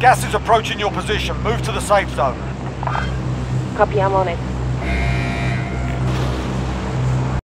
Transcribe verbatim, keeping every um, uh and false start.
Gas is approaching your position. Move to the safe zone. Copy, I'm on it.